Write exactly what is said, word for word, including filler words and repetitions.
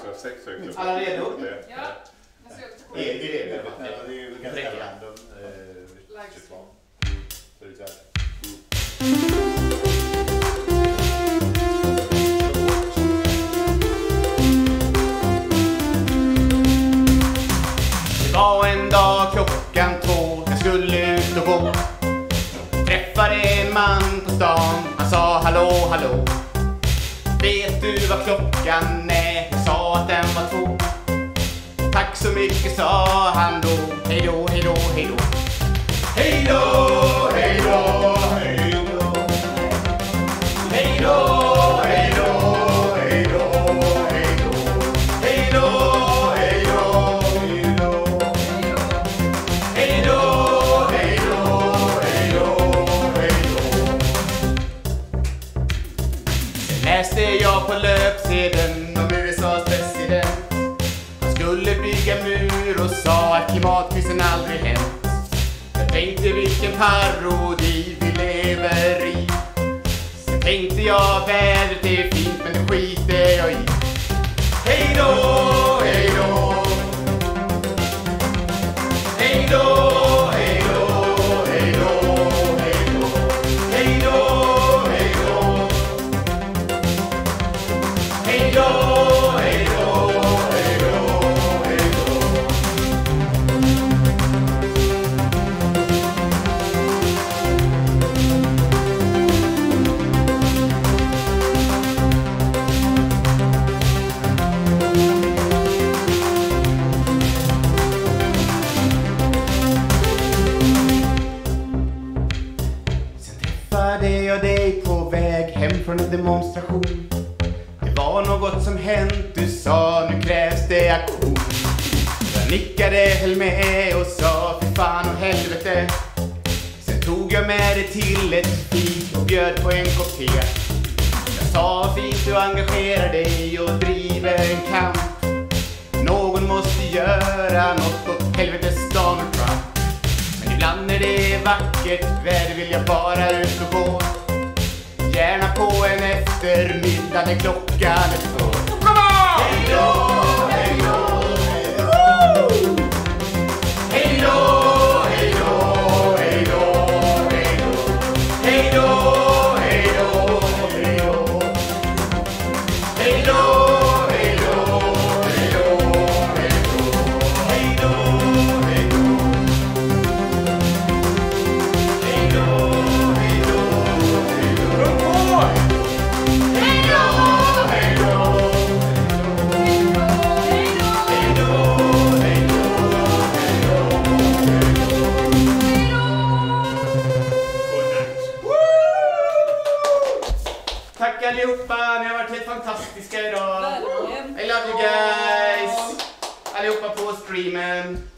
också. Sex högt. Alla redo? Ja. Är det det? Det är ju ganska random. Så det är så Det var en dag klockan två, jag skulle ut och gå. Träffade en man på stan, han sa hallå, hallå. Vet du vad klockan är? Jag sa att den var två. Tack så mycket, sa han då. Hej då, hej då, hej då. Hej då, hej då, hej då. Hej då, hej då, hej då, hej då. Hej då, hej då, hej då. Hej då, hej då, hej då, hej då. Sen läste jag på löpsedeln om U S A:s president. Han skulle bygga mur och sa att klimatkrisen aldrig hänt. Jag tänkte vilken parodi vi lever i. Sen tänkte jag vädret är fint men det skiter jag i. Hej då, hej då. Hej då, hej då, hej då, hej då. Hej då, hej då. Hej då, hej då, hej då, hej då. Sen träffade jag dig på väg hem från en demonstration. Det var något som hänt, du sa nu krävs det aktion. Jag nickade, höll med och sa fy fan och helvete. Sen tog jag med dig till ett fik och bjöd på en kopp te. Jag sa fint du engagerar dig och driver en kamp. Någon måste göra något åt helvetes Donald Trump. Men ibland när det är vackert väder vill jag bara ut och gå. Gärna på en eftermiddag när klockan är två. Hej då, hej då, hej då. Hej då, hej då, hej då, hej då. Hej då, hej då, hej då. Hej då, hej då, hej då, hej då. Hej då, hej då. Hej då, hej då, hej då. Hej då, hej då. Hej då, hej då, hej då. Tack allihopa, ni har varit helt fantastiska idag. I love you guys. Allihopa på streamen.